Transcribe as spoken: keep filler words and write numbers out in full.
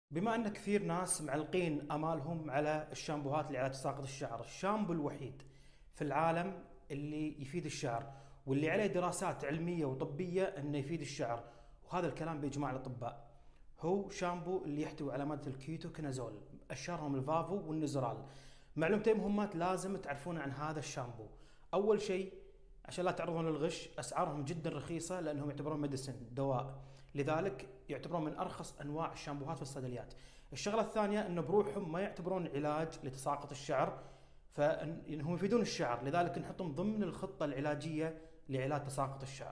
بما ان كثير ناس معلقين امالهم على الشامبوهات اللي على تساقط الشعر، الشامبو الوحيد في العالم اللي يفيد الشعر واللي عليه دراسات علميه وطبيه انه يفيد الشعر، وهذا الكلام باجماع الاطباء، هو شامبو اللي يحتوي على ماده الكيتوكونازول، اشهرهم الفافو والنزرال. معلومتين مهمات لازم تعرفون عن هذا الشامبو. اول شيء، عشان لا تعرضون للغش، اسعارهم جدا رخيصه لانهم يعتبرون ميديسن، دواء، لذلك يعتبرون من ارخص انواع الشامبوهات في الصيدليات. الشغله الثانيه انه بروحهم ما يعتبرون علاج لتساقط الشعر، فانهم يفيدون الشعر، لذلك نحطهم ضمن الخطه العلاجيه لعلاج تساقط الشعر.